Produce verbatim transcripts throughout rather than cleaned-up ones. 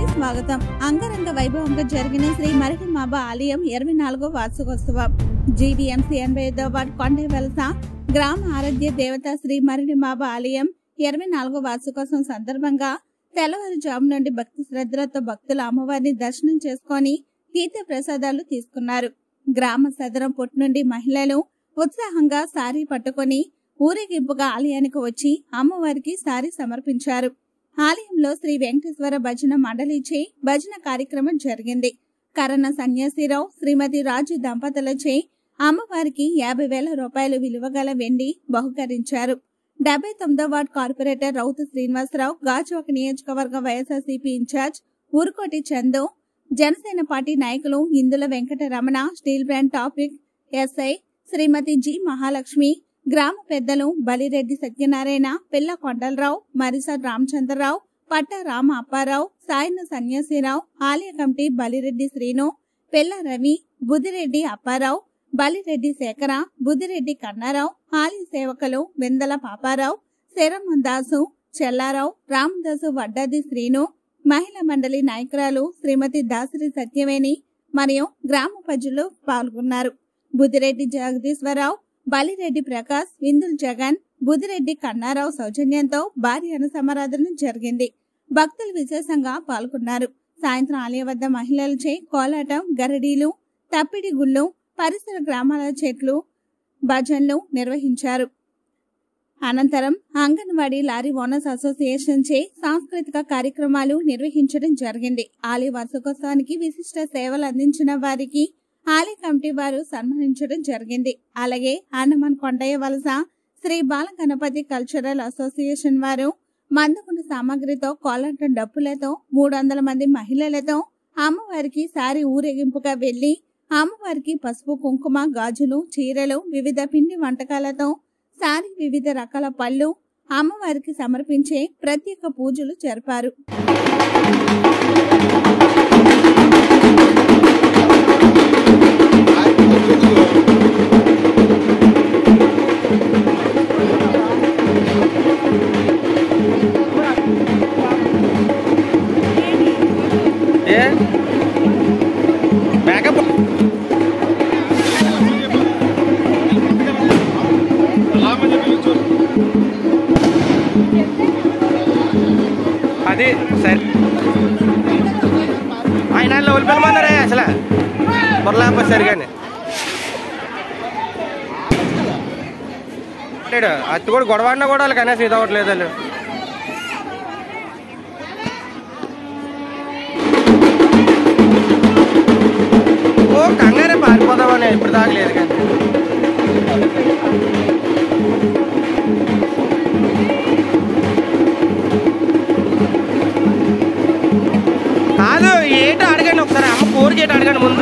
స్వాగతం. అంగరంగ వైభవంగా జరిగిన శ్రీ మరిడిమాంబ ఆలయం ఇరవై నాలుగో వార్షికోత్సవం. జీవీఎంసీ ఎనభై ఐదో వార్డు కొండవలస గ్రామ ఆరాధ్య దేవత శ్రీ మరిడిమాంబ ఆలయం ఇరవై నాలుగో వార్షికోత్సవం సందర్భంగా తెల్లవారుజాము నుండి భక్తి శ్రద్ధలతో భక్తులు అమ్మవారిని దర్శనం చేసుకుని తీర్థ ప్రసాదాలు తీసుకున్నారు. గ్రామ సదరం పుట్టు నుండి మహిళలు ఉత్సాహంగా సారీ పట్టుకుని ఊరేగింపుగా ఆలయానికి వచ్చి అమ్మవారికి సారీ సమర్పించారు. ఆలయంలో శ్రీ వెంకటేశ్వర భజన మండలిచే భజన కార్యక్రమం జరిగింది. కరణ సన్యాసిరావు శ్రీమతి రాజు దంపతులచే అమ్మవారికి యాభై వేల రూపాయలు విలువగల వెండి బహుకరించారు. డెబ్బై తొమ్మిదో వార్డు కార్పొరేటర్ రౌతు శ్రీనివాసరావు, గాజువాక నియోజకవర్గ YSRCP incharge Urukoti Chandu, Janasena party నాయకులు Indula Venkataramana, steel brand topic SI Srimathi G Mahalakshmi, గ్రామ పెద్దలు బలిరెడ్డి సత్యనారాయణ, పిల్ల కొండలరావు, మరిస రామచంద్రరావు, పట్ట రామ అప్పారావు, సాయన సన్యాసిరావు, ఆలయ కమిటీ బలిరెడ్డి శ్రీను, పిల్ల రవి, బుదిరెడ్డి అప్పారావు, బలిరెడ్డి శేఖర, బుదిరెడ్డి కన్నారావు, ఆలయ సేవకులు వెందల పాపారావు, శరమందాసు, చెల్లారావు, రామదాసు, వడ్డాది శ్రీను, మహిళా మండలి నాయకురాలు శ్రీమతి దాసరి సత్యవేణి మరియు గ్రామ ప్రజలు పాల్గొన్నారు. బుదిరెడ్డి జగదీశ్వరరావు, బలిరెడ్డి ప్రకాష్, విందుల్ జగన్, బుదిరెడ్డి కన్నారావు సౌజన్యంతో భారీ అన్నసమారాధన జరిగింది. భక్తులు విశేషంగా పాల్గొన్నారు. సాయంత్రం ఆలయ వద్ద మహిళలచే కోలాటం, గరడీలు, తప్పిడి గుళ్ళు, పరిసర గ్రామాల చెట్లు, భజన్లు నిర్వహించారు. అనంతరం అంగన్వాడీ లారీ ఓనర్స్ అసోసియేషన్ చే సాంస్కృతిక కార్యక్రమాలు నిర్వహించడం జరిగింది. ఆలయ వార్షికోత్సవానికి విశిష్ట సేవలు అందించిన వారికి ఆలయ కమిటీ వారు సన్మానించడం జరిగింది. అలాగే ఆండమాన్ కొండయ్య వలస శ్రీ బాల గణపతి కల్చరల్ అసోసియేషన్ వారు మందుగుండు సామాగ్రితో కోలాటం డప్పులతో మూడు వందల మంది మహిళలతో అమ్మవారికి సారి ఊరేగింపుగా వెళ్లి అమ్మవారికి పసుపు, కుంకుమ, గాజులు, చీరలు, వివిధ పిండి వంటకాలతో సారి వివిధ రకాల పళ్ళు అమ్మవారికి సమర్పించే ప్రత్యేక పూజలు జరిపారు. అది సరే ఆయన వెళ్ళిపోమన్నారే అసలు బొరలేప సరిగానే అత్తి కూడా గొడవడినా కూడా వాళ్ళకి అనేసి ఇది అవ్వట్లేదు. వాళ్ళు ఓ కంగారే పారిపోదామని ఇప్పుడు తాగలేదు కానీ కాదు. ఏంటో అడగండి ఒకసారి, అమ్మ కోరిక ఏంటో అడగండి ముందు.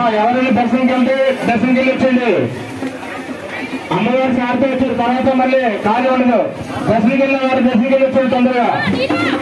ఎవరైనా దర్శనంకి వెళ్తే దర్శనంకి వెళ్ళి వచ్చండి. అమ్మవారి సార్తో వచ్చారు, తర్వాత మళ్ళీ ఖాళీ ఉండదు. దర్శనంకి వెళ్ళిన వారు దర్శనంకి వెళ్ళి వచ్చారు తొందరగా.